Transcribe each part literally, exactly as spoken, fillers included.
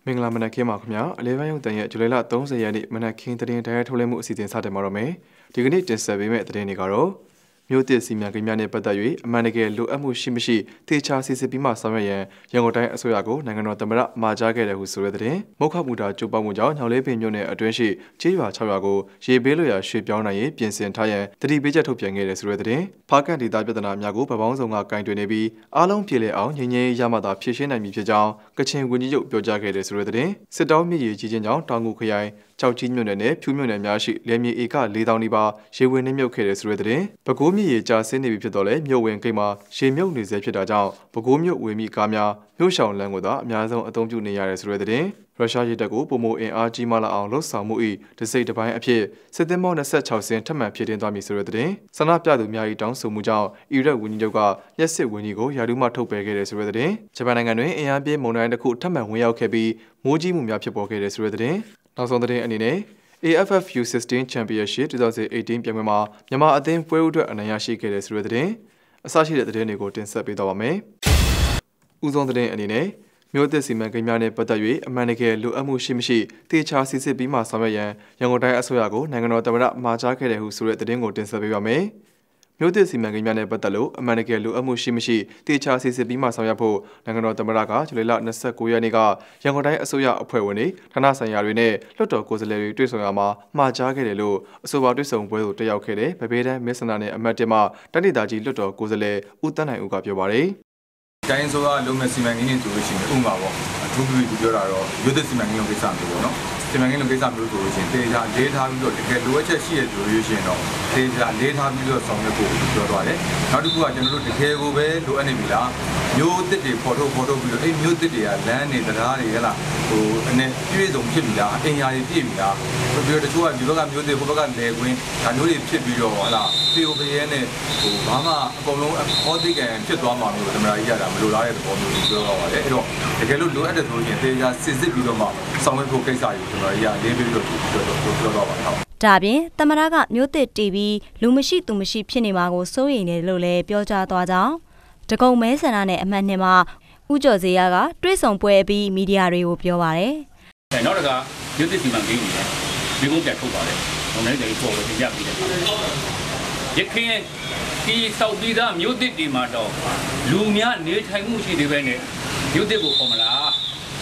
မင်္ဂလာမနက်ခင်းပါခင်ဗျာအလဲပိုင်းရုံတန်ရဲ့ဇူလိုင်လ၃၀ရက်နေ့မနက်ခင်းသတင်းတရားထုတ်လွှင့်မှုအစီအစဉ်စတင်မှာတော့မယ်ဒီကနေ့တင်ဆက်ပေးမယ့်သတင်းတွေကတော့မြို့သစ်စီမံကိန်းများနဲ့ပတ်သက်၍အမှန်တကယ်လိုအပ်မှုရှိမရှိသေချာစစ်ဆေးပြီးမှဆောင်ရွက်ရန်ရန်ကုန်တိုင်းအစိုးရကိုနိုင်ငံတော်သမ္မတမှာကြားခဲ့တယ်ဟုဆိုတဲ့သတင်းမုခမူတာကြိုးပမ်းမှုကြောင့်ညောင်လေးပင်မြို့နယ်အတွင်းရှိကျေးရွာ၆ရွာကိုရေပေးလွှရာရွှေ့ပြောင်းနိုင်ရေးပြင်ဆင်ထားရန်တတိပေးချက်ထုတ်ပြန်ခဲ့တယ်ဆိုတဲ့သတင်းဖားကန်ဒေသပြဿနာများကိုဗပောင်းဆောင်ကကင်တွင်နေပြီးအားလုံးပြည်လည်အောင်ငြိမ်းငြိမ်းရမှသာဖြည့်ရှင်းနိုင်မည်ဖြစ်ကြောင်းကချင်ဝန်ကြီးချုပ်ပြောကြားခဲ့တယ်ဆိုတဲ့သတင်းစစ်တောင်းမြစ်ရေကြီးခြင်းကြောင့်တောင်ငူခရိုင်ကြောက်ကြီးမြို့နယ်နဲ့ဖြူမြို့နယ်များရှိလယ်မြေဧက၄တောင်နီးပါးရေဝင်နှိမ့်မြုပ်ခဲ့တဲ့ဆိုတဲ့သတင်းပဲခူးမြစ်ရေကျဆင်းနေပြီဖြစ်တော့လဲမြို့ဝင်ကိန်းမှာရေမြုပ်နေစေဖြစ်တာကြောင့်ပဲခူးမြို့ဝေမိကားများမြို့ရှောင်လမ်းကိုသာအများဆုံးအသုံးပြုနေရတဲ့ဆိုတဲ့သတင်းရုရှားရေတပ်ကိုပုံမိုအင်အားကြီးမားလာအောင်လှုပ်ဆောင်မှု၏တစိမ့်တစ်ပိုင်းအဖြစ်စစ်သည်မော၂၆ဆင်းထပ်မံဖြစ်တင်သွားမည်ဆိုတဲ့သတင်းဆန္ဒပြသူများ၏တောင်းဆိုမှုကြောင့်အီရတ်ဝန်ကြီးချုပ်ကရက်စစ်ဝန်ကြီးကိုယာဒူးမှထုတ်ပယ်ခဲ့တဲ့ဆိုတဲ့သတင်းဂျပန်နိုင်ငံတွင်အင်အားပြင်းမုန်တိုင်းတစ်ခုထပ်မံဝင်ရောက်ခဲ့ပြီးမိုးကြီးမှုများဖြစ်ပေါ်ခဲ့တဲ့ဆိုတဲ့သတင်းနောက်ဆုံးသတင်းအနေနဲ့ A F F U ၁၆ Championship ၂၀၁၈ ပြိုင်ပွဲမှာမြန်မာအသင်းပွဲဦးအတွက်အနိုင်ရရှိခဲ့တဲ့ဆိုတဲ့သတင်းအစရှိတဲ့သတင်းတွေကိုတင်ဆက်ပေးသွားပါမယ်။ဦးဆုံးသတင်းအနေနဲ့မြို့သစ်စီမံကိန်းများနဲ့ပတ်သက်၍အမှန်တကယ်လိုအပ်မှုရှိမရှိသေချာစစ်ဆေးပြီးမှဆောင်ရွက်ရန်ရန်ကုန်တိုင်းအစိုးရကိုနိုင်ငံတော်သမ္မတမှာကြားခဲ့တယ်ဟုဆိုတဲ့သတင်းကိုတင်ဆက်ပေးပါမယ်။မြို့သစ်စီမံကိန်းများနဲ့ပတ်သက်လို့အမှန်တကယ်လိုအပ်မှုရှိမရှိသေချာစစ်ဆေးပြီးမှဆောင်ရွက်ဖို့နိုင်ငံတော်သမ္မတကဇူလိုင်လ၂၉ရက်နေ့ကရန်ကုန်တိုင်းအစိုးရအဖွဲ့ဝင်တွေဌာနဆိုင်ရာတွေနဲ့လွှတ်တော်ကိုယ်စားလှယ်တွေတွေ့ဆုံရမှာမှာကြားခဲ့တယ်လို့အဆိုပါတွေ့ဆုံပွဲကိုတက်ရောက်ခဲ့တဲ့ဗဘေးတန်းမစ္စနာနဲ့အမတ်တင်မှတိုင်းဒေသကြီးလွှတ်တော်ကိုယ်စားလှယ်ဦးတန်းနိုင်ဦးကပြောပါတယ်။တိုင်းဆိုကလုံးမဲ့စီမံကိန်းတွေဆိုလို့ရှိရင်ဥပမာပေါ့အထူးပြုပြီးပြောတာတော့မြို့သစ်စီမံကိန်းလိုကိစ္စမျိုးပေါ့နော်စီမံကိန်းလိုကိစ္စမျိုးဆိုလို့ရှိရင်တေချာလေးထားပြီးတော့တကယ်လိုအပ်ချက်ရှိရဆိုလို့ရှိရင်တော့တေချာလေးထားပြီးတော့ဆောင်ရွက်ဖို့ပြောသွားတယ်နောက်တစ်ခုကကျွန်တော်တို့တကယ်ကိုပဲလိုအပ်နေပြီလားမြို့သစ်တွေပေါ်ထုတ်ပေါ်ထုတ်ပြီးတော့အဲ့မြို့သစ်တွေကလမ်းတွေတရားတွေဟဲ့လားဟိုအနေပြည့်စုံဖြစ်ပြီလားအင်ယာတွေပြည့်ပြီလားပြီးတော့တချို့ကဒီဘက်ကမြို့သစ်ဟိုဘက်ကလယ်ကွင်းဒါမျိုးတွေဖြစ်ပြီးတော့ဟဲ့လားပေအိုပရဲနဲ့ဟိုဘာမှအကုန်လုံးအော်ဒီကန်ဖြစ်သွားမှာမျိုးသမရာကြီးရတာမလိုလားတဲ့သဘောမျိုးကိုပြောတော့ပါတယ်အဲ့တော့တကယ်လို့လိုအပ်တဲ့ဆိုရင်တေချာစစ်စစ်ပြီးတော့မှဆောင်ရွက်ဖို့ကိစ္စကြီးသမရာကြီးကလေးပြီးတော့ပြောတော့ပါတော့ဒါပြင်သမ္မတကမြို့သစ်တီပြီးလူမရှိသူမရှိဖြစ်နေမှာကိုစိုးရိမ်တယ်လို့လည်းပြောကြားသွားကြောင်းတကုံမဲဆန္ဒနဲ့အမှတ်နှစ်မှာဦးကျော်စေရကတွေးဆောင်ပွဲပြီးမီဒီယာတွေကိုပြောပါတယ်။အဲနောက်တစ်ခါမြို့သစ်စီမံကိန်းကြီးနဲ့မိကုန်းပြထုတ်ပါတယ်။ဟိုနေ့တည်းပေါ်လို့ပြပြပြီးတယ်။ရခိုင်ဒီစောက်ပြီးသားမြို့သစ်ဒီမှာတော့လူများနေထိုင်မှုရှိသေးပဲနဲ့မြို့သစ်ကိုပေါ်မလား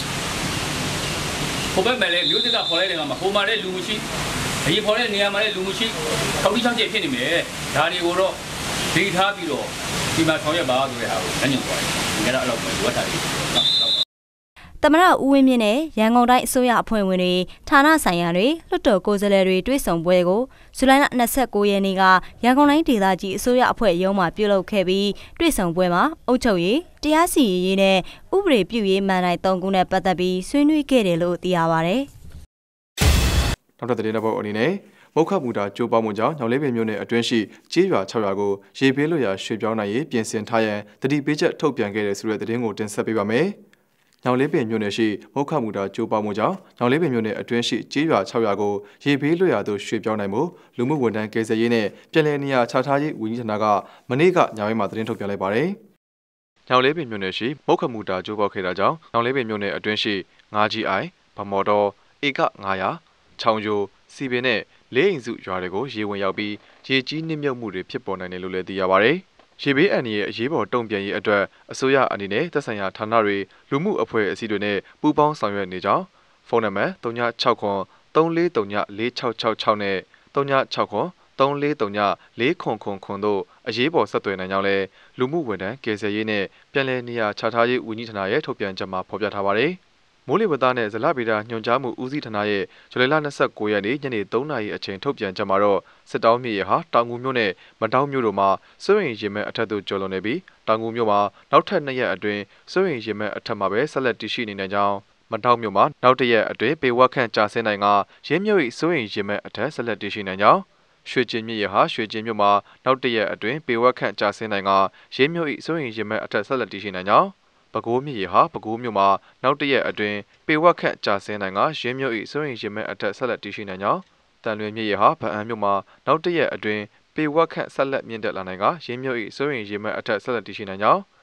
။ဟိုဘက်မှာလည်းမြို့သစ်ကခေါ်လိုက်တယ်ကမှဟိုမှာလည်းလူမရှိအရင်ခေါ်တဲ့နေရာမှာလည်းလူမရှိထောက်တိချောင်းကျဖြစ်နေမယ်။ဒါတွေကိုတော့ဒေထားပြီးတော့ဒီမှာဆောင်ရွက်ပါဆိုတဲ့ဟာကိုညှိနှိုင်းသွားတယ်။ဒါကတော့အဲ့လောက်ပဲလိုအပ်တာတွေ။သမ္မတဦးဝင်းမြင့်နဲ့ရန်ကုန်တိုင်းအစိုးရအဖွဲ့ဝင်တွေဌာနဆိုင်ရာတွေလွှတ်တော်ကိုယ်စားလှယ်တွေတွေ့ဆုံပွဲကိုဇူလိုင်လ၂၉ရက်နေ့ကရန်ကုန်တိုင်းဒေသကြီးအစိုးရအဖွဲ့ရုံးမှပြုလုပ်ခဲ့ပြီးတွေ့ဆုံပွဲမှာအုပ်ချုပ်ရေးတရားစီရင်ရေးနဲ့ဥပဒေပြုရေးမန်တိုင်၃ခုနဲ့ပတ်သက်ပြီးဆွေးနွေးခဲ့တယ်လို့သိရပါဗျ။နောက်ထပ်သတင်းတစ်ပုဒ်အနေနဲ့မုခမူတာကြိုးပမ်းမှုကြောင့်ညောင်လေးပင်မြို့နယ်အတွင်းရှိကျေးရွာ၆ရွာကိုရေပေးလွှရာရွှေ့ပြောင်းနိုင်ရေးပြင်ဆင်ထားရန်တတိပေးချက်ထုတ်ပြန်ခဲ့တဲ့ဆိုတဲ့သတင်းကိုတင်ဆက်ပေးပါမယ်။ညောင်လေးပင်မြို့နယ်ရှိမုခမူတာကြိုးပမ်းမှုကြောင့်ညောင်လေးပင်မြို့နယ်အတွင်းရှိကျေးရွာ၆ရွာကိုရေပေးလွှရာသို့ရွှေ့ပြောင်းနိုင်မှုလူမှုဝန်ထမ်းကယ်ဆယ်ရေးနဲ့ပြည်내နေရာချထားရေးဝန်ကြီးဌာနကမနေ့ကညပိုင်းမှာသတင်းထုတ်ပြန်လိုက်ပါတယ်။ညောင်လေးပင်မြို့နယ်ရှိမုခမူတာကြိုးပေါက်ခဲ့တာကြောင့်ညောင်လေးပင်မြို့နယ်အတွင်းရှိငါးကြီးအိုင်ဗမော်တော်ဧက၅ရာချောင်းကျိုစီပင်နဲ့လေးအိမ်စုရွာတွေကိုရေဝင်ရောက်ပြီးရေကြီးနစ်မြုပ်မှုတွေဖြစ်ပေါ်နိုင်တယ်လို့လည်းသိရပါတယ်။ရေဘေးအန္တရာယ်အရေးပေါ်တုံ့ပြန်ရေးအတွက်အစိုးရအနေနဲ့သက်ဆိုင်ရာဌာနတွေလူမှုအဖွဲ့အစည်းတွေနဲ့ပူးပေါင်းဆောင်ရွက်နေကြောင်းဖုန်းနံပါတ်၃၆၆ခွန်၃၄၃ည၄၆၆၆နဲ့၃၆၆ခွန်၃၄၃ည၄ခွန်ခွန်ခွန်တို့အရေးပေါ်ဆက်သွယ်နိုင်ကြောင်းလည်းလူမှုဝန်ထမ်းကယ်ဆယ်ရေးနဲ့ပြည်내နေရာချထားရေးဝန်ကြီးဌာနရဲ့ထုတ်ပြန်ချက်မှာဖော်ပြထားပါတယ်။မိုးလေဝသနဲ့ဇလဗေဒညွှန်ကြားမှုဦးစီးဌာနရဲ့ဇူလိုင်လ၂၉ရက်နေ့ညနေ၃နာရီအချိန်ထုတ်ပြန်ချက်မှာတော့စစ်တောင်းမြစ်ရဟာတောင်ငူမြို့နဲ့မတောင်းမြို့တို့မှာစိုးရိမ်ရေမှတ်အထက်သို့ကျော်လွန်နေပြီးတောင်ငူမြို့မှာနောက်ထပ်နှစ်ရက်အတွင်းစိုးရိမ်ရေမှတ်အထက်မှာပဲဆက်လက်တည်ရှိနေနိုင်ကြောင်းမတောင်းမြို့မှာနောက်တစ်ရက်အတွင်းပေဝက်ခန့်ကြာဆင်းနိုင်ကရင်းမြစ်၏စိုးရိမ်ရေမှတ်အထက်ဆက်လက်တည်ရှိနိုင်ကြောင်းရွှေကျင်မြစ်ရဟာရွှေကျင်မြို့မှာနောက်တစ်ရက်အတွင်းပေဝက်ခန့်ကြာဆင်းနိုင်ကရင်းမြစ်၏စိုးရိမ်ရေမှတ်အထက်ဆက်လက်တည်ရှိနိုင်ကြောင်းပဲခူးမြစ်ရဟာပဲခူးမြို့မှာနောက်တစ်ရက်အတွင်းပေဝက်ခန့်ကြာဆင်းနိုင်ကရင်းမြစ်၏စိုးရိမ်ရေမှတ်အထက်ဆက်လက်တည်ရှိနိုင်ကြောင်းတန်လွင်မြစ်ရဟာဗအံမြို့မှာနောက်တစ်ရက်အတွင်းပေဝက်ခန့်ဆက်လက်မြင့်တက်လာနိုင်ကရင်းမြစ်၏စိုးရိမ်ရေမှတ်အထက်ဆက်လက်တည်ရှိနိုင်ကြောင်းမ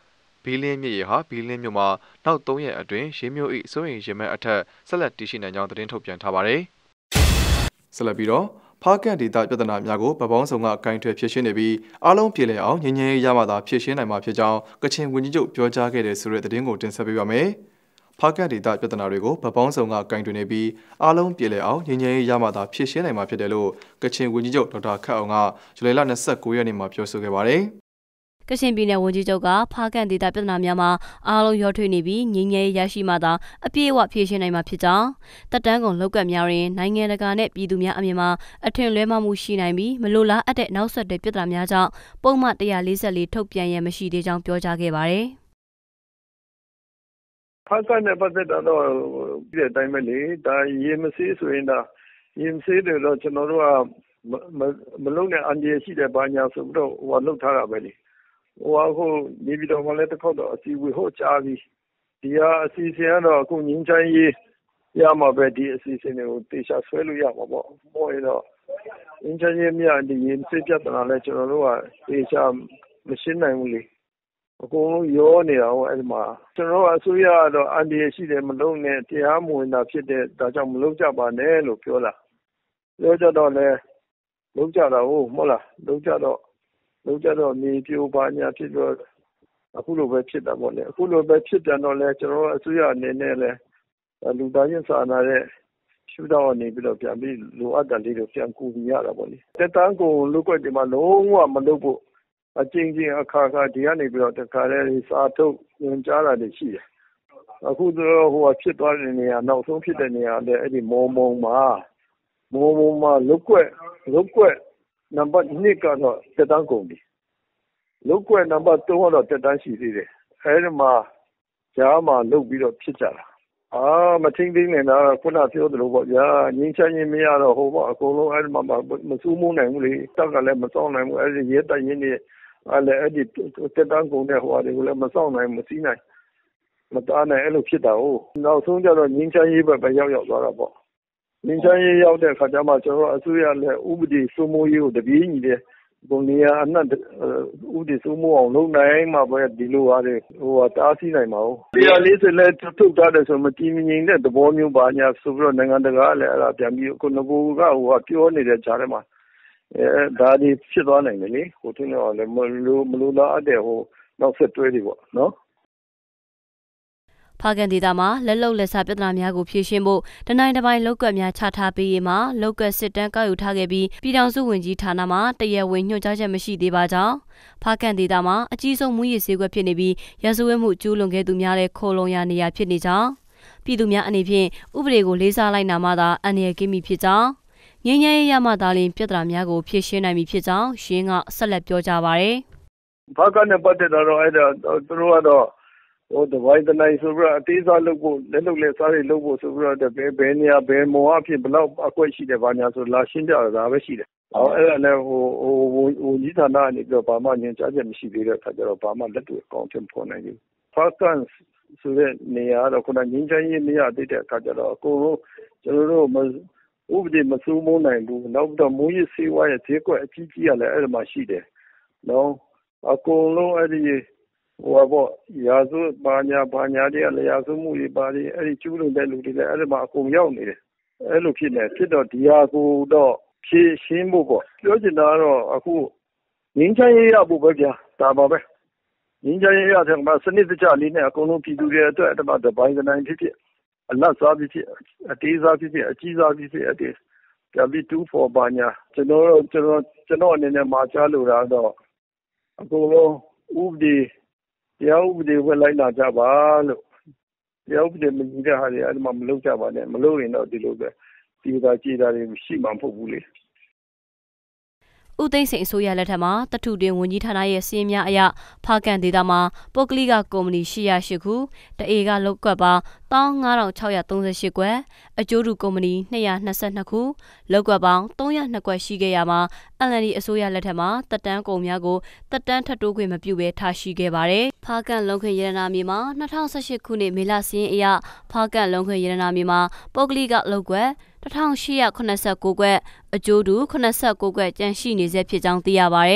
ဘီလင်းမြစ်ရေဟာဘီလင်းမြို့မှာနောက်သုံးရက်အတွင်းရေမြို့၏စိုးရိမ်ရေမှတ်အထက်ဆက်လက်တည်ရှိနိုင်ကြောင်းသတင်းထုတ်ပြန်ထားပါတယ်။ဆက်လက်ပြီးတော့ဖားကန့်ဒေသပြဿနာများကိုဗပောင်းဆောင်ကဂိုင်းထွေဖြစ်ရှင်းနေပြီးအားလုံးပြည်လည်အောင်ငြိမ်းချမ်းရေးရမှသာဖြစ်ရှင်းနိုင်မှာဖြစ်ကြောင်းကချင်ဝန်ကြီးချုပ်ပြောကြားခဲ့တဲ့ဆိုတဲ့သတင်းကိုတင်ဆက်ပေးပါမယ်။ဖားကန့်ဒေသပြဿနာတွေကိုဗပောင်းဆောင်ကဂိုင်းထွေနေပြီးအားလုံးပြည်လည်အောင်ငြိမ်းချမ်းရေးရမှသာဖြစ်ရှင်းနိုင်မှာဖြစ်တယ်လို့ကချင်ဝန်ကြီးချုပ်ဒေါက်တာခတ်အောင်ကဇူလိုင်လ၂၉ရက်နေ့မှာပြောဆိုခဲ့ပါတယ်။ကချင်ပြည်နယ်ဝန်ကြီးချုပ်ကဖားကန့်ဒေသပြဿနာများမှာအားလုံးရောထွေးနေပြီးငြိမ်းချမ်းရေးရရှိမှသာအပြည့်အဝဖြေရှင်းနိုင်မှာဖြစ်ကြောင်းတပ်တန်းကုန်လောက်ကများရင်နိုင်ငံတကာနဲ့ပြည်သူများအမြင်မှာအထင်လွဲမှားမှုရှိနိုင်ပြီးမလိုလားအပ်တဲ့နောက်ဆက်တွဲပြဿနာများကြောင့်ပုံမှန်one forty-fourထုတ်ပြန်ရမရှိသေးကြောင်းပြောကြားခဲ့ပါတယ်ဖားကန့်နဲ့ပတ်သက်တော့ဒီအတိုင်းပဲလေဒါရေမစေးဆိုရင်ဒါရေမစေးတယ်တော့ကျွန်တော်တို့ကမလုံးနဲ့အန်ဒီရှိတဲ့ဘာညာဆိုတော့ဟိုလောက်ထားတာပဲလေဟိုအခုနေပြီးတော့မလဲတစ်ခေါက်တော့အစီအဝေးဟောကြားပြီးဒီဟာအစီအစဉ်ကတော့အခုငင်းချမ်းရေးရမှာပဲဒီအစီအစဉ်တွေကိုတေချာဆွဲလို့ရမှာပေါ့ဘောရတော့ငင်းချမ်းရေးမြတ်ဒီရင်စစ်ပြတ်တာလဲကျွန်တော်တို့ကတေချာမရှင်းနိုင်ဘူးလေအကုန်လုံးရောနေတာဟိုအဲ့ဒီမှာကျွန်တော်အစိုးရကတော့အန်ဒီရှိတယ်မလုံးနဲ့တရားမဝင်တာဖြစ်တဲ့ဒါကြောင့်မလုံးကြပါနဲ့လို့ပြောလာပြောကြတော့လဲလုံးကြတာဟုတ်မဟုတ်လားလုံးကြတော့လုံးကြတော့နေပြိုပါညာဖြစ်တော့အခုလိုပဲဖြစ်တာပေါ့လေအခုလိုပဲဖြစ်ပြန်တော့လဲကျွန်တော်အစိုးရအနေနဲ့လဲလူသားချင်းစာနာတဲ့ရှုထောင့်အနေပြီးတော့ပြန်ပြီးလိုအပ်တဲ့လေးတွေပြန်ကူညီရတာပေါ့လေတက်တန်းကိုလုတ်ွက်ဒီမှာလုံးဝမလုပ်ဖို့အချင်းချင်းအခါခါဒီကနေပြီးတော့တခါလဲစာထုတ်ညွှန်ကြားတာတွေရှိတယ်အခုတော့ဟိုဖြစ်သွားတဲ့နေရာနောက်ဆုံးဖြစ်တဲ့နေရာလည်းအဲ့ဒီမော်မုံမှာမော်မုံမှာလုတ်ွက်လုတ်ွက်နံပါတ်twoကတော့တက်တန်းကုန်ပြီလုတ်ွက်နံပါတ်threeကတော့တက်တန်းရှိသေးတယ်အဲဒီမှာကြားမှာလုတ်ပြီးတော့ဖြစ်ကြတာအာမထင်းသိနေတော့ခုနပြောသလိုပေါ့ဗျာငင်းချမ်းရင်မရတော့ဟိုပေါ့အကုန်လုံးအဲဒီမှာမစူးမိုးနိုင်ဘူးလေတက်ကလည်းမစောင့်နိုင်ဘူးအဲဒီရဲတပ်ရင်းတွေအဲ့လေအဲ့ဒီတက်တန်းကုန်တဲ့ဟိုဟာတွေကိုလည်းမစောင့်နိုင်မစီးနိုင်မတားနိုင်အဲ့လိုဖြစ်တာဟုတ်နောက်ဆုံးကျတော့ငင်းချမ်းရေးပဲပဲရောက်ရောက်သွားတာပေါ့ငင်းချမ်းရေးရောက်တဲ့ခါကျမှကျွန်တော်အစိုးရလည်းဥပဒေစိုးမိုးရေးကိုတပြေးညီတဲ့ပုံနေရာအနှံ့ဥပဒေစိုးမိုးအောင်လုပ်နိုင်မှပဲဒီလိုဟာတွေဟိုဟာတားဆီးနိုင်မှာဟုတ်one fortyလဲထုတ်ထားတယ်ဆိုမကြည်မငြိမ်တဲ့သဘောမျိုးပါညာဆိုပြီးတော့နိုင်ငံတကာကလည်းအဲ့ဒါပြန်ပြီးခုနကူကဟိုဟာပြောနေတဲ့ကြားထဲမှာအဲဒါဒီဖြစ်သွားနိုင်တယ်လေဟိုထင်းတော့လည်းမလို့မလို့လားတဲ့ဟိုနောက်ဆက်တွဲတွေပေါ့နော်ဖားကန့်ဒေသမှာလက်လုံလက်စားပြဿနာများကိုဖြေရှင်းဖို့တနိုင်တစ်ပိုင်းလောက်ကွက်များချထားပေးရေးမှာလောက်ကွက်စစ်တမ်းကောက်ယူထားခဲ့ပြီးပြည်ထောင်စုဝန်ကြီးဌာနမှတရားဝင်ညွှန်ကြားချက်မရှိသေးပါကြောင်းဖားကန့်ဒေသမှာအကြီးဆုံးမူရည်စေကွက်ဖြစ်နေပြီးရာဇဝတ်မှုကျူးလွန်ခဲ့သူများတဲ့ခိုလုံရနေရာဖြစ်နေကြောင်းပြည်သူများအနေဖြင့်ဥပဒေကိုလေးစားလိုက်နာမှသာအန္တရာယ်ကင်းမိဖြစ်ကြောင်းငြိမ်းချမ်းရေးရမှသာလျှင်ပြဿနာများကိုဖြေရှင်းနိုင်မည်ဖြစ်ကြောင်းရှင်းကဆက်လက်ပြောကြားပါရယ်ဖားကန့်နဲ့ပတ်သက်တော့အဲ့ဒါသူတို့ကတော့ဟိုတပိုင်းတနိုင်ဆိုပြီးတော့အသေးစားလုပ်ဖို့လက်လုပ်လက်စားတွေလုပ်ဖို့ဆိုပြီးတော့ဘယ်ဘယ်နေရာဘယ်မော်အဖြစ်ဘလောက်အကွက်ရှိတယ်ဘာညာဆိုလာရှင်းပြတာပဲရှိတယ်။ဟောအဲ့ဒါလည်းဟိုဟိုဟိုကြီးဌာနအနေပြီးတော့ဘာမှညွှန်ကြားချက်မရှိသေးတဲ့အခါကျတော့ဘာမှလက်တွေ့အကောင့်ဖြစ်ပေါ်နိုင်ဘူး။ဖားကန့်ဆိုတဲ့နေရာတော့ခုနငင်းချမ်းရေးမရသေးတဲ့အခါကျတော့အကုန်လုံးကျွန်တော်တို့ဥပဒေမစိုးမိုးနိုင်ဘူး။နောက်တော့မူရစ်စေဝါရဲ့ဈေးကွက်အကြီးကြီးကလည်းအဲ့ဒီမှာရှိတယ်။နော်အကုန်လုံးအဲ့ဒီဟိုပေါ့ရာဇဝတ်ဘာညာဘာညာတွေကလည်းရာဇဝတ်မှုတွေပါတွေအဲ့ဒီကျူးလွန်တဲ့လူတွေလည်းအဲ့ဒီမှာအကုန်ရောက်နေတယ်အဲ့လိုဖြစ်နေဖြစ်တော့ဒီဟာကိုတော့ဖြေရှင်းဖို့ပေါ့ပြောချင်တာကတော့အခုငင်းချမ်းရေးရဖို့ပဲဗျာဒါပါပဲငင်းချမ်းရေးရတဲ့မှာစနစ်တကျလေးနဲ့အကုန်လုံးပြည်သူတွေအတွက်အဲ့ဒီမှာတပိုင်းတိုင်းဖြစ်ဖြစ်အလတ်စားဖြစ်ဖြစ်အသေးစားဖြစ်ဖြစ်အကြီးစားဖြစ်ဖြစ်အဲ့ဒီပြန်ပြီးtwo forဘာညာကျွန်တော်ကျွန်တော်ကျွန်တော်အနေနဲ့မှာကြားလို့တာတော့အကုန်လုံးဥပဒေတရားဥပဒေဝက်လိုက်လာကြပါလို့တရားဥပဒေမကြီးတဲ့ဟာတွေအဲ့ဒီမှာမလုပ်ကြပါနဲ့မလုပ်ရင်တော့ဒီလိုပဲဒီသာကြည်တာတွေရှိမှာမဟုတ်ဘူးလေဦးသိန်းစိန်အစိုးရလက်ထက်မှာတထုတွင်ဝန်ကြီးဌာနရဲ့စီးရင်များအရဖားကန့်ဒေသမှာပုဂ္ဂလိကကုမ္ပဏီeight oh eightခုတအေကလောက်ကွက်ပါfifteen thousand six hundred thirty-eightကွက်အကျိုးတူကုမ္ပဏီtwo hundred twenty-twoခုလောက်ကွက်ပေါင်းthree oh twoကွက်ရှိခဲ့ရမှာ L N D အစိုးရလက်ထက်မှာတက်တန်းကုန်များကိုတက်တန်းထပ်တိုးခွင့်မပြုဘဲထားရှိခဲ့ပါတယ်ဖားကန့်လုံခွေရတနာမြေမှာtwo thousand eighteenခုနှစ်မေလစီရင်အရဖားကန့်လုံခွေရတနာမြေမှာပုဂ္ဂလိကလောက်ကွက်eight thousand eight hundred seventy-nineကွက်အကျိုးတူseventy-nineကွက်ကျန်ရှိနေဆဲဖြစ်ကြောင်းသိရပါတယ်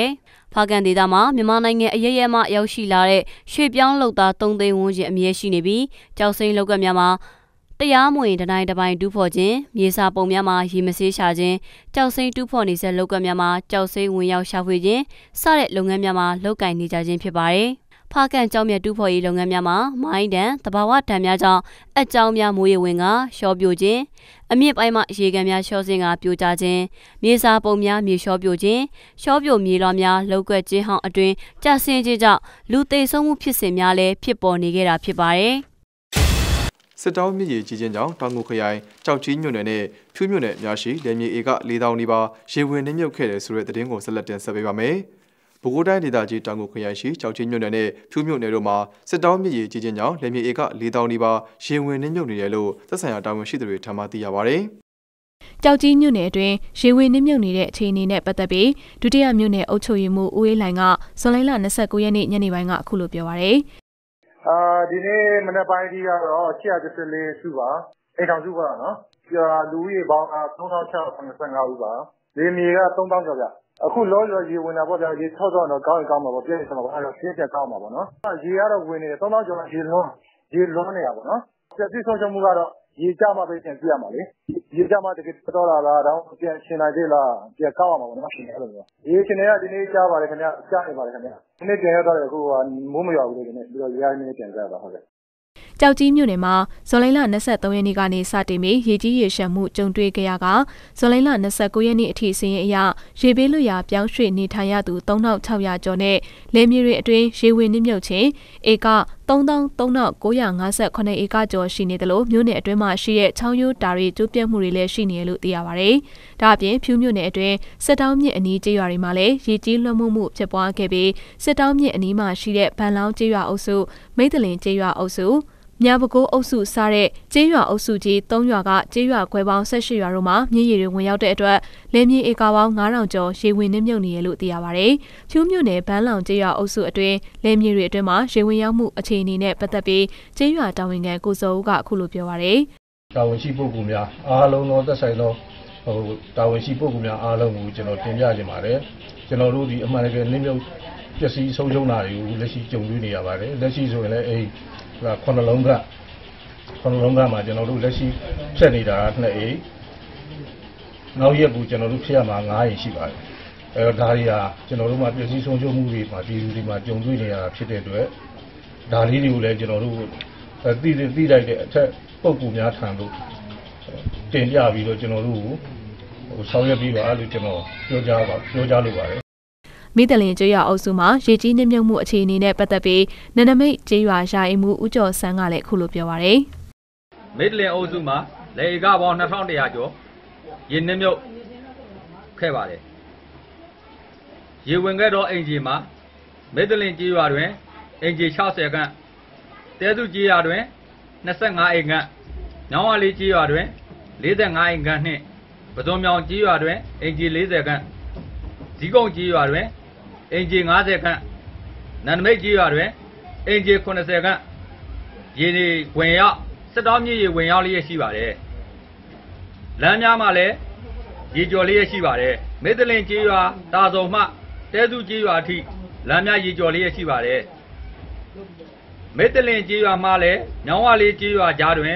ဖာကန်ဒေသမှာမြန်မာနိုင်ငံအရရမှရောက်ရှိလာတဲ့ရွှေပြောင်းလုပ်သားသုံးသိန်းဝန်းကျင်အမြဲရှိနေပြီးကြောက်စိမ်းလောက်ကများမှာတရားမဝင်တတိုင်းတပိုင်းတူးဖော်ခြင်းမြေစာပုံများမှာရေမဆေးရှာခြင်းကြောက်စိမ်းတူးဖော်နေဆက်လောက်ကများမှာကြောက်စိမ်းဝင်ရောက်ရှာဖွေခြင်းစတဲ့လုပ်ငန်းများမှာလုပ်ကိုင်နေကြခြင်းဖြစ်ပါတယ်ဖာကန်ကြောင့်မြတ်တူးဖော်ရေးလုပ်ငန်းများမှာမိုင်းတန်တဘာဝတံများကြောင့်အကြောင်းများမိုးရေဝင်ကရှော့ပြိုခြင်းအမြင့်ပိုင်းမှာရေကန်များရှော့စင်ကပြိုကျခြင်းမြေစာပုံများမြေရှော့ပြိုခြင်းရှော့ပြိုမြေလွှာများလောက်ကွက်ခြင်းဟောင်းအတွင်းကျဆင်းခြင်းကြောင့်လူသေဆုံးမှုဖြစ်စဉ်များလည်းဖြစ်ပေါ်နေခဲ့တာဖြစ်ပါတယ်စစ်တောင်းမြစ်ရေကြီးခြင်းကြောင့်တောင်ငူခရိုင်ကြောက်ကြီးမြို့နယ်နဲ့ဖြူးမြို့နယ်အများရှိလယ်မြေဧကလေးသောင်းနီးပါးရေဝင်နှိမ့်မြုပ်ခဲ့တယ်ဆိုတဲ့သတင်းကိုဆက်လက်တင်ဆက်ပေးပါမယ်။ပဲခူးတိုင်းဒေသကြီးတောင်ငူခရိုင်ရှိကြောက်ကြီးမြို့နယ်နဲ့ဖြူးမြို့နယ်တို့မှာစစ်တောင်းမြစ်ရေကြီးခြင်းကြောင့်လယ်မြေဧကလေးသောင်းနီးပါးရေဝင်နှိမ့်မြုပ်နေတယ်လို့သက်ဆိုင်ရာတာဝန်ရှိသူတွေထံမှသိရပါဗျ။ကြောက်ကြီးမြို့နယ်အတွင်းရေဝင်နှိမ့်မြုပ်နေတဲ့အခြေအနေနဲ့ပတ်သက်ပြီးဒုတိယမြို့နယ်အုပ်ချုပ်ရေးမှူးဦးအေးလိုင်ကဇွန်လ၂၉ရက်နေ့ညနေပိုင်းကအခုလိုပြောပါရယ်။အာဒီနေ့မနက်ပိုင်းကြီးကတော့ရှစ်ရာတစ်လေးစုပါအိမ်ထောင်စုပါနော်။ကြာလူဦးရေပေါင်းသုံးထောင်ခြောက်ရာ၇၅ဦးပါ။လေမြေကသုံးသောင်းကျော်ဗျ။အခုလောလောရေဝင်တာပေါ့ဗျာရေ၆သောင်းတော့ကောင်းရင်ကောင်းမှာပေါ့ပြည့်စုံမှာပေါ့အဲ့တော့ပြည့်ပြည့်ကောင်းမှာပေါ့နော်။ရေကတော့ဝင်နေတယ်သုံးသောင်းကျော်ရေလုံးရေလုံးနေတာပေါ့နော်။ပြည့်စုံချုံမှုကတော့ရေကြမှာပဲပြန်ပြရမှာလေ။ရေကြမှာတကယ်တော်လာလားတော့ပြန်ရှင်းနိုင်သေးလားပြန်ကောက်ရမှာပေါ့နော်ရှင်းတယ်အဲ့လိုမျိုး။ရေရှင်တွေကဒီနေ့ကြားပါတယ်ခင်ဗျာကြားနေပါတယ်ခင်ဗျာ။ဒီနေ့ပြန်ရတော့အခုကမိုးမရွာဘူးလေဒီနေ့ပြီးတော့ရေရနေပြန်ကြတာဟုတ်ကဲ့ကြောက်ကြီးမြို့နယ်မှာဇွန်လ၂၃ရက်နေ့ကနေစတင်ပြီးရေကြီးရေရှမ်းမှုကြုံတွေ့ကြရကဇွန်လ၂၉ရက်နေ့အထိစီးရင်အရရေဘေးလွတ်ရာပြောင်းရွှေ့နေထိုင်ရသူသုံးထောင်ခြောက်ရာကျော်နဲ့လယ်မြေတွေအတွင်းရေဝင်နှိမ့်မြုပ်ခြင်းဧကသုံးသောင်းသုံးထောင်ကိုးရာ၅ဆခုနှစ်ဧကကျော်ရှိနေတယ်လို့မြို့နယ်အတွင်းမှာရှိတဲ့ချောင်းရိုးတာရီကျိုးပြတ်မှုတွေလည်းရှိနေတယ်လို့သိရပါဗျ။ဒါအပြင်ဖြူးမြို့နယ်အတွင်းစစ်တောင်းမြစ်အနီးကျေးရွာတွေမှာလည်းရေကြီးလွှမ်းမိုးမှုဖြစ်ပွားခဲ့ပြီးစစ်တောင်းမြစ်အနီးမှာရှိတဲ့ဗန်လောင်းကျေးရွာအုပ်စုမိတ်တလင်ကျေးရွာအုပ်စုမြပကိုးအုပ်စုစားတဲ့ကျေးရွာအုပ်စုကြီး၃ရွာကကျေးရွာခွဲပေါင်း၁၈ရွာတို့မှာမြေရေတွေဝင်ရောက်တဲ့အတွက်လယ်မြေဧကပေါင်း၅ထောင်ကျော်ရေဝင်နှိမ့်မြုပ်နေရလို့သိရပါဗျ။ဖြူးမြို့နယ်ဘန်းလောင်ကျေးရွာအုပ်စုအတွင်းလယ်မြေတွေအတွင်းမှာရေဝင်ရောက်မှုအခြေအနေနဲ့ပတ်သက်ပြီးကျေးရွာတာဝန်ခံကိုစောဦးကအခုလိုပြောပါဗျ။တာဝန်ရှိပုဂ္ဂိုလ်များအားလုံးသောသက်ဆိုင်သောဟိုတာဝန်ရှိပုဂ္ဂိုလ်များအားလုံးကိုကျွန်တော်တင်ပြခြင်းပါတယ်။ကျွန်တော်တို့ဒီအမှန်တကယ်နှိမ့်မြုပ်ပျက်စီးဆုံးရှုံးတာတွေကိုလက်ရှိကြုံတွေ့နေရပါတယ်။လက်ရှိဆိုရင်လည်းအဲဒီခုနှစ်လုံးကခုနှစ်လုံးကမှာကျွန်တော်တို့လက်ရှိဖြတ်နေတာနှစ်အိမ်နောက်ရက်ကူကျွန်တော်တို့ဖြတ်ရမှာ၅အိမ်ရှိပါတယ်အဲတော့ဒါတွေဟာကျွန်တော်တို့မှာပြည်စည်းဆုံးရှုံးမှုတွေမှာပြည်သူတွေမှာကြုံတွေ့နေရတာဖြစ်တဲ့အတွက်ဒါလေးတွေကိုလည်းကျွန်တော်တို့သိသိလိုက်တဲ့အထက်ပုံကူများထံလို့တင်ပြပြီးတော့ကျွန်တော်တို့ဟိုဆောင်ရွက်ပြီးပါလို့ကျွန်တော်ပြောကြားပါပြောကြားလိုပါတယ်မိတလင်ကျေးရွာအုပ်စုမှာရေကြီးနှိမ့်မြုပ်မှုအခြေအနေနဲ့ပတ်သက်ပြီးနနမိတ်ကျေးရွာယာအိမ်မှုဦးကျော်ဆန်းကလည်းခုလိုပြောပါရယ်မိတလင်အုပ်စုမှာလေကပေါင်းနှစ်ထောင်တစ်ရာကျော်ရေနှိမ့်မြုပ်ခဲ့ပါတယ်ရေဝင်ခဲ့သောအိမ်ကြီးမှာမိတလင်ကျေးရွာတွင်အိမ်ကြီး၆၀ခန့်တဲစုကျေးရွာတွင်၂၅အိမ်ခန့်ညောင်းဝလေးကျေးရွာတွင်၄၅အိမ်ခန့်နှင့်ပဇွန်မြောင်ကျေးရွာတွင်အိမ်ကြီး၄၀ခန့်ဇီးကုန်းကျေးရွာတွင်အင်ဂျီ၅၀ခန့်နန္ဒမိတ်ကျေးရွာတွင်အင်ဂျီ၇၀ခန့်ရေနေဝင်ရောက်စစ်တောင်းမြစ်ရေဝင်ရောက်လျက်ရှိပါတယ်လမ်းများမှာလည်းရေကျော်လျက်ရှိပါတယ်မေတ္တလင်ကျေးရွာတာစုံမှတဲစုကျေးရွာအထိလမ်းများရေကျော်လျက်ရှိပါတယ်မေတ္တလင်ကျေးရွာမှလည်းညောင်းဝလေးကျေးရွာကြားတွင်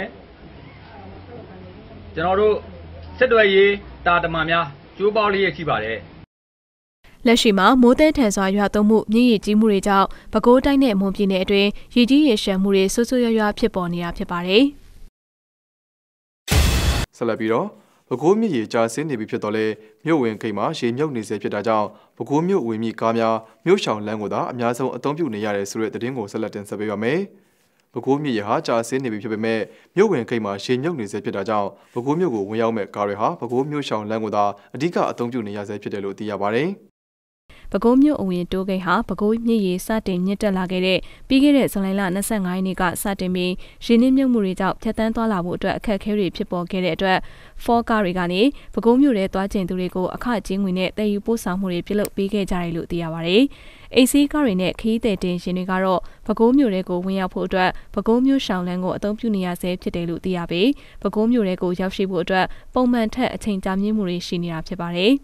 ကျွန်တော်တို့စစ်တွေရေးတာတမန်များကျိုးပေါလျက်ရှိပါတယ်လက်ရှိမှာမိုးတဲထန်စွာရွာသွန်းမှုမြစ်ရေကြီးမှုတွေကြောင့်ပဲခူးတိုင်းနဲ့မွန်ပြည်နယ်အတွင်းရေကြီးရေရှမ်းမှုတွေဆိုးဆိုးရွားရွားဖြစ်ပေါ်နေတာဖြစ်ပါတယ်။ဆက်လက်ပြီးတော့ပဲခူးမြစ်ရေကျဆင်းနေပြီဖြစ်တော့လေမြို့ဝင်ခိတ်မှာရေမြုပ်နေစေဖြစ်တာကြောင့်ပဲခူးမြို့ဝင်မြစ်ကားများမြို့ရှောင်လမ်းကိုသာအများဆုံးအသုံးပြုနေရတယ်ဆိုတဲ့သတင်းကိုဆက်လက်တင်ဆက်ပေးပါမယ်။ပဲခူးမြစ်ရေဟာကျဆင်းနေပြီဖြစ်ပေမဲ့မြို့ဝင်ခိတ်မှာရေမြုပ်နေစေဖြစ်တာကြောင့်ပဲခူးမြို့ကိုဝင်ရောက်မဲ့ကားတွေဟာပဲခူးမြို့ရှောင်လမ်းကိုသာအဓိကအသုံးပြုနေရဆဲဖြစ်တယ်လို့သိရပါတယ်။ပဲခူးမြို့အဝင်တိုးဂိတ်ဟာပဲခူးမြစ်ရေစတင်မြင့်တက်လာခဲ့တဲ့ပြီးခဲ့တဲ့ဇွန်လ၂၅ရက်နေ့ကစတင်ပြီးရေနစ်မြုပ်မှုတွေကြောင့်ဖြတ်တန်းသွားလာဖို့အတွက်အခက်အခဲတွေဖြစ်ပေါ်ခဲ့တဲ့အတွက်ဖောကားတွေကနေပဲခူးမြို့ထဲသွားကျင်သူတွေကိုအခကြေးငွေနဲ့တည်ယူပို့ဆောင်မှုတွေပြုလုပ်ပေးခဲ့ကြတယ်လို့သိရပါတယ်။အေးစီးကားတွေနဲ့ခရီးသည်တင်ရှင်တွေကတော့ပဲခူးမြို့ထဲကိုဝင်ရောက်ဖို့အတွက်ပဲခူးမြို့ရှောင်းလန်းကိုအသုံးပြုနေရဆဲဖြစ်တယ်လို့သိရပြီးပဲခူးမြို့ထဲကိုရောက်ရှိဖို့အတွက်ပုံမှန်ထက်အချိန်ကြာမြင့်မှုတွေရှိနေတာဖြစ်ပါတယ်။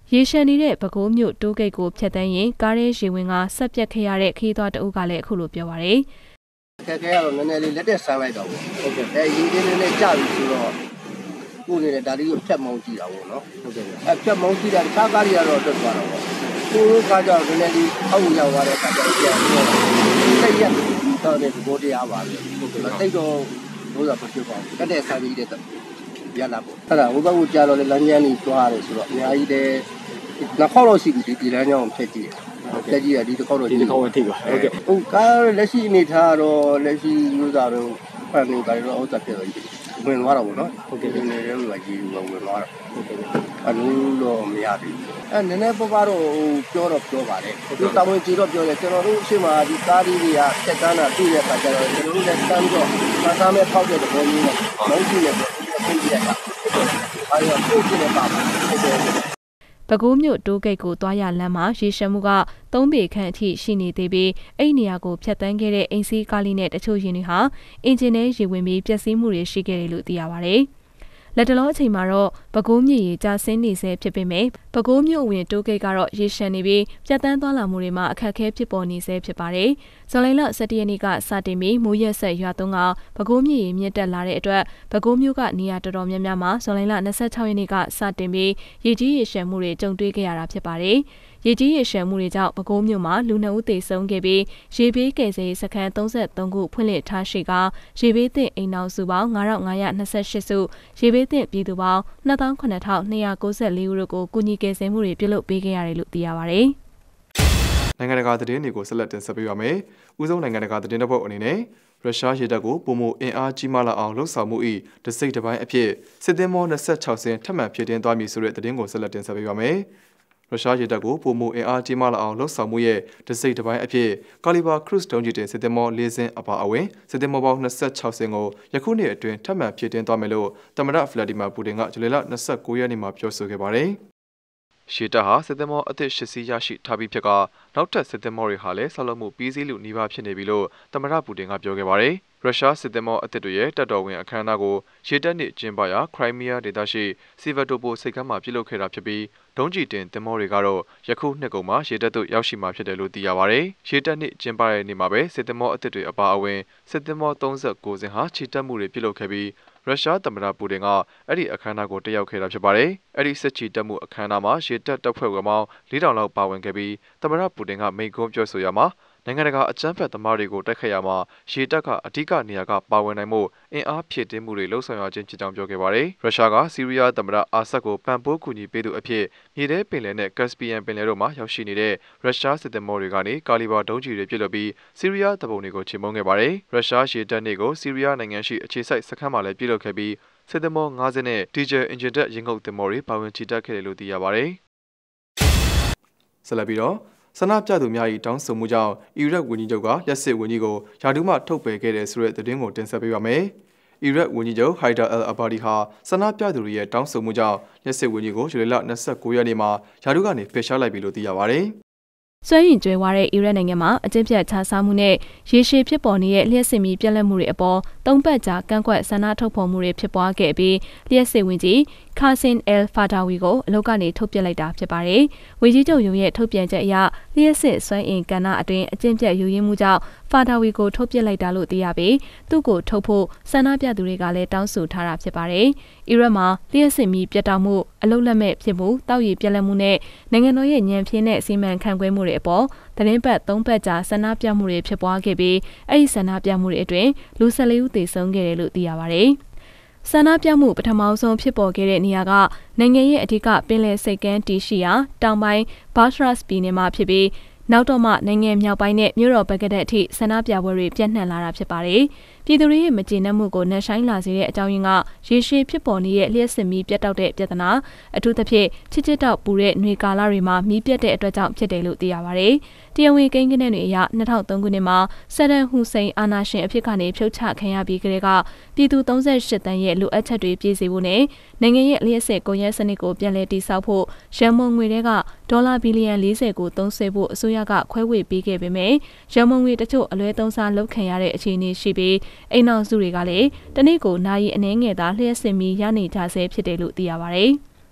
ရေရှမ်းနေတဲ့ပဲခူးမြို့တိုးဂိတ်ကိုဖျက်သိမ်းရင်ကားရဲရေဝင်ကဆက်ပြတ်ခဲ့ရတဲ့ခီးသွွားတအုပ်ကလည်းအခုလိုပြောပါရယ်ခက်ခဲရတော့နည်းနည်းလေးလက်တက်ဆန်းလိုက်တော့ဟုတ်ကဲ့အဲရေတင်းလေးနဲ့ကြာပြီဆိုတော့ကိုယ်နေတဲ့ဒါလေးကိုဖြတ်မောင်းကြည့်တာပေါ့နော်ဟုတ်ကဲ့အဲဖြတ်မောင်းကြည့်တာတခြားကားတွေကတော့တွတ်သွားတော့ပေါ့ကိုယ်ကားကြောင့်နည်းနည်းလေးအောက်ကိုရောက်သွားတဲ့အခါကျတော့ပြန်ပြီးတော့စိတ်ရက်တော့တဲ့ဘောတရားပါပဲဟုတ်ကဲ့စိတ်တော့ဘိုးကမဖြစ်ပါဘူးတက်တဲ့ဆန်းကြီးတဲ့ရလာပေါ့အဲ့ဒါဟိုဘက်ကိုကြာတော့လေလမ်းကျန်းကြီးတွားရတယ်ဆိုတော့အများကြီးလည်းနှစ်ခေါက်တော့ရှိပြီဒီလမ်းကြောင်းဖြတ်ကြည့်တယ်ဖြတ်ကြည့်ရဒီတစ်ခေါက်တော့ဒီတစ်ခေါက်ဝင်ထိပါဟုတ်ကဲ့ဟိုကားလက်ရှိအနေထားတော့လက်ရှိယူဇာတော့ဖန်နေကြတော့အောက်တက်ပြတော့ဝင်သွားတော့ဗောနော်ဟုတ်ကဲ့ဒီနေရဲမှာကြီးဝင်သွားတော့ဟုတ်ကဲ့အလုံးတော့မရဘူးအဲနည်းနည်းပေါ့ပါတော့ဟိုပြောတော့ပြောပါတယ်ဒီတာဝန်ကြီးတော့ပြောတယ်ကျွန်တော်တို့အရှိမဒီကားလေးတွေကစက်တန်းတာတွေ့တဲ့အခါကျတော့ကျွန်တော်တို့လည်းတန်းတော့စားစားမဲ့ဖောက်တဲ့သဘောမျိုးနဲ့မဟုတ်ဘူးလေပြင်ပြရတာအဲ့တော့ကိုယ်ကြည့်နေပါပါဟုတ်ကဲ့ပဲခူးမြို့တိုးဂိတ်ကိုသွားရလမ်းမှာရေရှမ်းမှုကသုံးပေခန့်အထိရှိနေသေးပြီးအဲ့နေရာကိုဖျက်ဆီးခဲ့တဲ့အိမ်စီးကားလေးနဲ့တချို့ယာဉ်တွေဟာအင်ဂျင်နဲ့ရေဝင်ပြီးပျက်စီးမှုတွေရှိခဲ့တယ်လို့သိရပါဗျ။လက်တလောအချိန်မှာတော့ပဲခူးမြစ်ရေကျဆင်းနေဆဲဖြစ်ပေမဲ့ပဲခူးမြို့ဝင်တိုးဂိတ်ကတော့ရေရှမ်းနေပြီးပြတ်တန်းသွားလာမှုတွေမှာအခက်အခဲဖြစ်ပေါ်နေဆဲဖြစ်ပါတယ်။ဇွန်လလဆယ်တရက်နေ့ကစတင်ပြီးမိုးရက်ဆက်ရွာသွန်းကပဲခူးမြစ်ရေမြင့်တက်လာတဲ့အတွက်ပဲခူးမြို့ကနေရာတော်တော်များများမှာဇွန်လ၂၆ရက်နေ့ကစတင်ပြီးရေကြီးရေရှမ်းမှုတွေကြုံတွေ့ခဲ့ရတာဖြစ်ပါတယ်။ရေကြီးရေရှမ်းမှုတွေကြောင့်ပဲခူးမြို့မှာလူနှစ်ဦးသေဆုံးခဲ့ပြီးရေဘေးကယ်ဆယ်ရေးစခန်းသုံးသုံးခုဖွင့်လှစ်ထားရှိကရေဘေးသင့်အိမ်နောက်စုပေါင်း၅၅၂၈စုရေဘေးသင့်ပြည်သူပေါင်း၂၇၂၉၄ဦးတို့ကိုကူညီကယ်ဆယ်မှုတွေပြုလုပ်ပေးခဲ့ရတယ်လို့သိရပါဗျ။နိုင်ငံတကာသတင်းတွေကိုဆက်လက်တင်ဆက်ပေးပါမယ်။ဦးဆုံးနိုင်ငံတကာသတင်းတစ်ပုဒ်အနေနဲ့ရုရှားရေတပ်ကိုပုံမအင်အားကြီးမားလာအောင်လှုံ့ဆော်မှု၏တစိမ့်တစ်ပိုင်းအဖြစ်စစ်သည်မော၂၆စင်းထပ်မံဖြစ်တင်သွားမည်ဆိုတဲ့သတင်းကိုဆက်လက်တင်ဆက်ပေးပါမယ်။ရုရှားရေတပ်ကိုပုံမအင်အားကြီးမားလာအောင်လှုံ့ဆော်မှုရဲ့တစိမ့်တစ်ပိုင်းအဖြစ်ကာလီဘာခရုစ်ဒုံးကျည်တင်စစ်သည်မော၄စင်းအပါအဝင်စစ်သည်မောပေါင်း၂၆စင်းကိုယခုနှစ်အတွင်းထပ်မံဖြစ်တင်သွားမယ်လို့သမ္မတဗလာဒီမာပူတင်ကဇူလိုင်လ၂၉ရက်နေ့မှာပြောဆိုခဲ့ပါတယ်။ရှေတပ်ဟာစစ်သည်မောအသစ်ရှစ်စီးရရှိထားပြီးဖြစ်ကနောက်ထပ်စစ်သည်မောတွေဟာလည်းဆောက်လုပ်မှုပြီးစီးလူနှီးပါဖြစ်နေပြီလို့သမ္မတပူတင်ကပြောခဲ့ပါတယ်။ရုရှားစစ်သည်မောအသစ်တွေရဲ့တပ်တော်ဝင်အခမ်းအနားကိုရေတပ်နှင့်ကျင်းပရာခရိုင်းမီးယားဒေသရှိစီဗာတိုပိုစိတ်ကမ်းမှာပြုလုပ်ခဲ့တာဖြစ်ပြီးဒုံးကျည်တင်သင်္ဘောတွေကတော့ယခုနှစ်ကုန်မှာရေတပ်သို့ရောက်ရှိမှာဖြစ်တယ်လို့သိရပါတယ်။ရေတပ်နှင့်ကျင်းပတဲ့နေ့မှာပဲစစ်သည်မောအသစ်တွေအပါအဝင်စစ်သည်မော၃၉စင်းဟာခြေတက်မှုတွေပြုလုပ်ခဲ့ပြီးရုရှားသမ္မတပူတင်ကအဲ့ဒီအခမ်းအနားကိုတက်ရောက်ခဲ့တာဖြစ်ပါတယ်။အဲ့ဒီစစ်ချီတက်မှုအခမ်းအနားမှာရေတပ်တပ်ဖွဲ့ဝင်ပေါင်း၄ထောင်လောက်ပါဝင်ခဲ့ပြီးသမ္မတပူတင်ကမိန့်ခွန်းပြောဆိုရမှာနိုင်ငံတကာအကြမ်းဖက်သမားတွေကိုတိုက်ခတ်ရမှာရေတပ်ကအဓိကနေရာကပါဝင်နိုင်မှုအင်အားဖြည့်တင်းမှုတွေလှုံ့ဆော်ရခြင်းဖြစ်ကြောင်းပြောခဲ့ပါတယ်။ရုရှားကဆီးရီးယားသမ္မတအာဆတ်ကိုပံ့ပိုးကူညီပေးသူအဖြစ်မြေထဲပင်လယ်နဲ့ကက်စပီယန်ပင်လယ်တို့မှာရောက်ရှိနေတဲ့ရုရှားစစ်သည်မောတွေကနေကာလီဘာဒုံးကျည်တွေပစ်လွှတ်ပြီးဆီးရီးယားတပ်ပုံတွေကိုချေမှုန်းခဲ့ပါတယ်။ရုရှားရေတပ်နေကိုဆီးရီးယားနိုင်ငံရှိအခြေစိုက်စခန်းမှာလည်းပြုလုပ်ခဲ့ပြီးစစ်သည်မော၅စင်းနဲ့ဒီဂျယ်အင်ဂျင်တပ်ရင်ငုတ်သင်္ဘောတွေပါဝင်ချီတက်ခဲ့တယ်လို့သိရပါတယ်။ဆက်လက်ပြီးတော့ဆန္ဒပြသူများ၏တောင်းဆိုမှုကြောင့်အီရတ်ဝန်ကြီးချုပ်ကလက်စစ်ဝန်ကြီးကိုယာတူးမှထုတ်ပယ်ခဲ့တဲ့ဆိုတဲ့သတင်းကိုတင်ဆက်ပေးပါမယ်။အီရတ်ဝန်ကြီးချုပ်ဟိုင်ဒါအယ်အဘာဒီဟာဆန္ဒပြသူတွေရဲ့တောင်းဆိုမှုကြောင့်လက်စစ်ဝန်ကြီးကိုဇူလိုင်လ၂၉ရက်နေ့မှာယာတူးကနေဖယ်ရှားလိုက်ပြီလို့သိရပါတယ်။စွမ်းရည်ကြွယ်ဝတဲ့အီရတ်နိုင်ငံမှာအကျင့်ပြတ်ခြားစားမှုနဲ့ရေရှည်ဖြစ်ပေါ်နေတဲ့လျှက်စစ်မီးပြက်လက်မှုတွေအပေါ်သုံးပတ်ကြာကန့်ကွက်ဆန္ဒထုတ်ဖော်မှုတွေဖြစ်ပွားခဲ့ပြီးလျှက်စစ်ဝန်ကြီးခါဆင်အယ်ဖာဒါဝီကိုအလုပ်ကနေထုတ်ပစ်လိုက်တာဖြစ်ပါတယ်။ဝန်ကြီးချုပ်ရုံးရဲ့ထုတ်ပြန်ချက်အရလျှက်စစ်စွမ်းအင်ကဏ္ဍအတွင်းအကျင့်ပြတ်ယူရင်းမှုကြောင့်ဖာဒါဝီကိုထုတ်ပစ်လိုက်တာလို့သိရပြီးသူ့ကိုထုတ်ဖို့ဆန္ဒပြသူတွေကလည်းတောင်းဆိုထားတာဖြစ်ပါတယ်။အီရတ်မှာလျှက်စစ်မီးပြတ်တောက်မှုအလုပ်လက်မဲ့ဖြစ်မှုတောက်ရည်ပြက်လက်မှုနဲ့နိုင်ငံတော်ရဲ့ညံပြင်းတဲ့စီမံခန့်ခွဲမှုတွေအပေါ်သတင်းပတ်သုံးပတ်ကြာဆန္ဒပြမှုတွေဖြစ်ပွားခဲ့ပြီးအဲ့ဒီဆန္ဒပြမှုတွေအတွင်းလူ၁၄ဦးသေဆုံးခဲ့တယ်လို့သိရပါတယ်။ဆန္ဒပြမှုပထမဆုံးဖြစ်ပေါ်ခဲ့တဲ့နေရာကနိုင်ငံရဲ့အဓိကပင်လယ်ဆိပ်ကမ်းတည်ရှိရာတောင်ပိုင်းဘာရှရာစ်ပြည်နယ်မှာဖြစ်ပြီးနောက်တော့မှနိုင်ငံမြောက်ပိုင်းနဲ့မြို့တော်ဘဂဒက်အထိဆန္ဒပြပွဲတွေပြန့်နှံ့လာတာဖြစ်ပါတယ်။ပြည်သူတွေရဲ့မကျေနပ်မှုကိုနှက်ဆိုင်လာစေတဲ့အကြောင်းရင်းကရေရှည်ဖြစ်ပေါ်နေတဲ့လျှက်စစ်မီးပြတ်တောက်တဲ့ပြဿနာအထူးသဖြင့်ချစ်ချစ်တောက်ပူတဲ့ຫນွေကာလတွေမှာမီးပြတ်တဲ့အတွက်ကြောင့်ဖြစ်တယ်လို့သိရပါတယ်။တရားဝင်ကိန်းဂဏန်းတွေအရ၂၀၀၃ခုနှစ်မှာဆဒမ်ဟူစိန်အာဏာရှင်အဖြစ်ကနေဖြုတ်ချခံရပြီးကတည်းကပြည်သူ၃၈တန်းရဲ့လိုအပ်ချက်တွေပြည့်စုံဖို့နဲ့နိုင်ငံရဲ့လျှက်စစ်ကုန်ရက်စနစ်ကိုပြန်လည်တည်ဆောက်ဖို့ရန်မုံငွေတွေကဒေါ်လာဘီလီယံ၄၀ကိုသုံးစွဲဖို့အစိုးရကခွဲဝေပေးခဲ့ပေမဲ့ရန်မုံငွေတချို့အလွဲသုံးစားလုပ်ခံရတဲ့အခြေအနေရှိပြီးအိမ်နောက်စုတွေကလည်းတနေ့ကိုနာရီအနည်းငယ်သာလျှက်စစ်မီးရနေကြဆဲဖြစ်တယ်လို့သိရပါတယ်။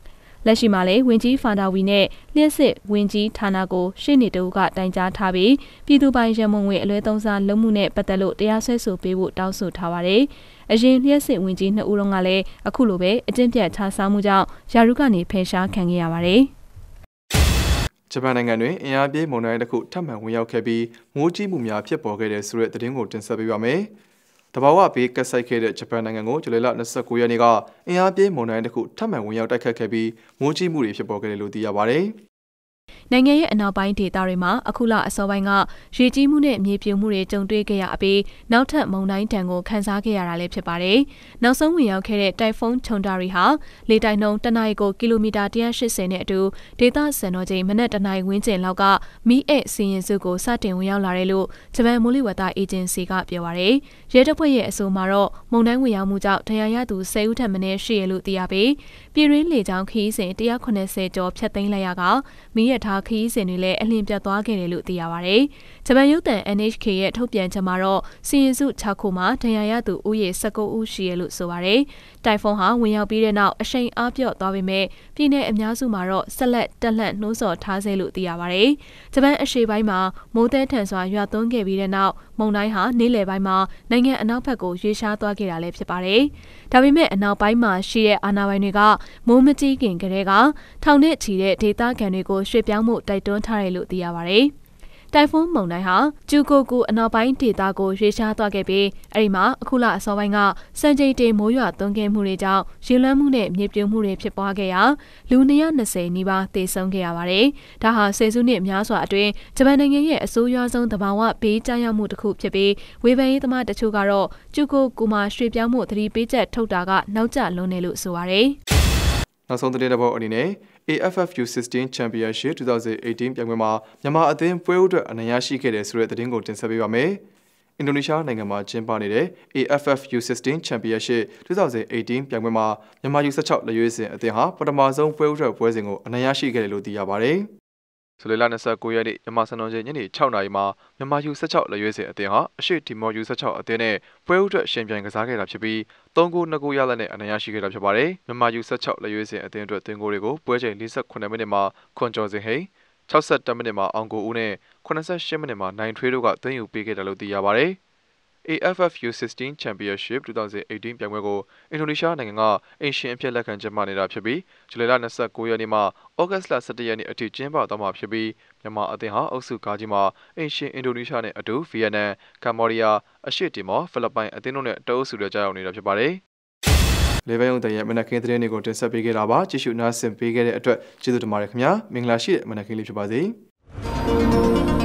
လက်ရှိမှာလည်းဝင်ကြီးဖာဒါဝီနဲ့လျှက်စစ်ဝင်ကြီးဌာနကိုရှေ့နေတအုပ်ကတိုင်ကြားထားပြီးပြည်သူပိုင်ရမုံငွေအလွဲသုံးစားလုပ်မှုနဲ့ပတ်သက်လို့တရားစွဲဆိုပေးဖို့တောင်းဆိုထားပါတယ်။အရင်လျှက်စစ်ဝင်ကြီးနှစ်ဦးလုံးကလည်းအခုလိုပဲအကျင့်ပြတ်ခြားစားမှုကြောင့်ယာရုကနေဖယ်ရှားခံခဲ့ရပါတယ်။ဂျပန်နိုင်ငံတွင်အင်အားပြင်းမုန်တိုင်းတစ်ခုထပ်မံဝင်ရောက်ခဲ့ပြီးမိုးကြီးမှုများဖြစ်ပေါ်ခဲ့တဲ့ဆိုတဲ့သတင်းကိုတင်ဆက်ပေးပါမယ်။တဘာဝဘေးကက်ဆိုင်ခဲ့တဲ့ဂျပန်နိုင်ငံကိုဇူလိုင်လ၂၉ရက်နေ့ကအင်အားပြင်းမုန်တိုင်းတစ်ခုထပ်မံဝင်ရောက်တိုက်ခတ်ခဲ့ပြီးမိုးကြီးမှုတွေဖြစ်ပေါ်ခဲ့တယ်လို့သိရပါတယ်။နိုင်ငံရဲ့အနောက်ပိုင်းဒေသတွေမှာအခုလအစောပိုင်းကရေကြီးမှုနဲ့မြေပြိုမှုတွေကြုံတွေ့ခဲ့ရပြီးနောက်ထပ်မုန်တိုင်းတံကိုခန်းစားခဲ့ရတာလည်းဖြစ်ပါတယ်။နောက်ဆုံးဝင်ရောက်ခဲ့တဲ့တိုင်ဖုန်းချုံတာရီဟာလေတိုက်နှုန်းတစ်နာရီကိုကီလိုမီတာ၁၈၀နဲ့အတူဒေသစံတော်ချိန်မနက်တစ်နာရီဝန်းကျင်လောက်ကမီးအဲစီရင်စုကိုစတင်ဝင်ရောက်လာတယ်လို့ဂျပန်မိုးလေဝသအေဂျင်စီကပြောပါရယ်။ရဲတပ်ဖွဲ့ရဲ့အဆိုမှာတော့မုန်တိုင်းဝင်ရောက်မှုကြောင့်ဒဏ်ရာရသူ၁၀ဦးထက်မနည်းရှိရလို့သိရပြီးပြည်ရင်းလေကြောင်းခရီးစဉ်၁၇၀ကျော်ဖျက်သိမ်းလိုက်ရကမီးရထားခရီးစဉ်တွေလည်းအလင်းပြတ်သွားခဲ့တယ်လို့သိရပါဗျ။ဂျပန်ရုပ်သံ N H K ရဲ့ထုတ်ပြန်ချက်မှာတော့စီရင်စု၆ခုမှာဒဏ်ရာရသူဦးရေ၁၉ဦးရှိရလို့ဆိုပါရယ်။တိုင်ဖုန်းဟာဝင်ရောက်ပြီးတဲ့နောက်အရှိန်အားပြော့သွားပေမဲ့ပြည်내အများစုမှာတော့ဆက်လက်တက်လှန့်နှိုးဆော်ထားစေလို့သိရပါရယ်။ဂျပန်အရှေ့ပိုင်းမှာမိုးသဲထန်စွာရွာသွန်းခဲ့ပြီးတဲ့နောက်မုန်တိုင်းဟာနေ့လယ်ပိုင်းမှာနိုင်ငံအနောက်ဘက်ကိုရွေ့ရှားသွားခဲ့တာလည်းဖြစ်ပါတယ်။ဒါပေမဲ့အနောက်ပိုင်းမှာရှိတဲ့အာဏာပိုင်တွေကမိုးမကြီးခင်ကတည်းကထောင်နဲ့ချီတဲ့ဒေသခံတွေကိုရွှေ့ပြောင်းမှုတိုက်တွန်းထားတယ်လို့သိရပါတယ်။တိုင်ဖုန်းမုန်တိုင်းဟာဂျူကိုကူအနောက်ပိုင်းဒေသကိုရွေ့ရှားသွားခဲ့ပြီးအဲဒီမှာအခုလအစောပိုင်းကစံချိန်တင်မိုးရွာသွန်းခဲ့မှုတွေကြောင့်ရေလွှမ်းမှုနဲ့မြေပြိုမှုတွေဖြစ်ပွားခဲ့ရာလူ၂၂၀နီးပါးသေဆုံးခဲ့ရပါတယ်။ဒါဟာဆယ်စုနှစ်များစွာအတွင်းဂျပန်နိုင်ငံရဲ့အဆိုးရွားဆုံးသဘာဝဘေးကြားရောက်မှုတစ်ခုဖြစ်ပြီးဝေဖန်ရေးသမားတချို့ကတော့ဂျူကိုကူမှာရွှေ့ပြောင်းမှုသတိပေးချက်ထုတ်တာကနောက်ကျလွန်းတယ်လို့ဆိုပါတယ်။နောက်ဆုံးသတင်းတစ်ပုဒ်အနေနဲ့ A F F U ၁၆ Championship ၂၀၁၈ပြိုင်ပွဲမှာမြန်မာအသင်းပွဲဦးအတွက်အနိုင်ရရှိခဲ့တဲ့ဆိုတဲ့သတင်းကိုတင်ဆက်ပေးပါမယ်။အင်ဒိုနီးရှားနိုင်ငံမှာကျင်းပနေတဲ့ A F F U ၁၆ Championship ၂၀၁၈ပြိုင်ပွဲမှာမြန်မာ U ၁၆ လက်ရွေးစင်အသင်းဟာပထမဆုံးပွဲဦးအတွက်ပွဲစဉ်ကိုအနိုင်ရရှိခဲ့တယ်လို့သိရပါတယ်။ ဇူလိုင်လ၂၉ရက်နေ့မြန်မာစံတော်ချိန်ညနေ၆နာရီမှာမြန်မာ U ၁၆ လက်ရွေးစင်အသင်းဟာအရှိတီမော် U ၁၆ အသင်းနဲ့ပွဲဦးအတွက်ရှင်ပြိုင်ကစားခဲ့တာဖြစ်ပြီး၃ဂိုး၂ဂိုးရလဒ်နဲ့အနိုင်ရရှိခဲ့တာဖြစ်ပါတယ်။မြန်မာ U ၁၆ လက်ရွေးစင်အသင်းအတွက်သွင်းဂိုးတွေကိုပွဲချိန်၄၈မိနစ်မှာခွန်ကျော်စင်ဟိန်း၆၁မိနစ်မှာအောင်ကိုဦးနဲ့၈၈မိနစ်မှာနိုင်ထွေးတို့ကသွင်းယူပေးခဲ့တယ်လို့သိရပါတယ်။ A F F U ၁၆ Championship ၂၀၁၈ပြိုင်ပွဲကိုအင်ဒိုနီးရှားနိုင်ငံကအင်ရှင်အဖြစ်လက်ခံကျင်းပနေတာဖြစ်ပြီးဇူလိုင်လ၂၉ရက်နေ့မှဩဂတ်စ်လ၁၁ရက်နေ့အထိကျင်းပသွားမှာဖြစ်ပြီးမြန်မာအသင်းဟာအုပ်စုကားကြီးမှာအင်ရှင်အင်ဒိုနီးရှားနဲ့အတူဗီယက်နမ်၊ကမ္ဘောဒီးယား၊အရှေ့တီမော်၊ဖိလစ်ပိုင်အသင်းတို့နဲ့တအုပ်စုတွေကြားရောက်နေတာဖြစ်ပါတယ်။လေဗယုံတန်ရဲ့မနက်ခင်းသတင်းတွေကိုတင်ဆက်ပေးခဲ့တာပါ။ကြည့်ရှုနားဆင်ပေးခဲ့တဲ့အတွက်ကျေးဇူးတင်ပါတယ်ခင်ဗျာ။မင်္ဂလာရှိတဲ့မနက်ခင်းလေးဖြစ်ပါစေ။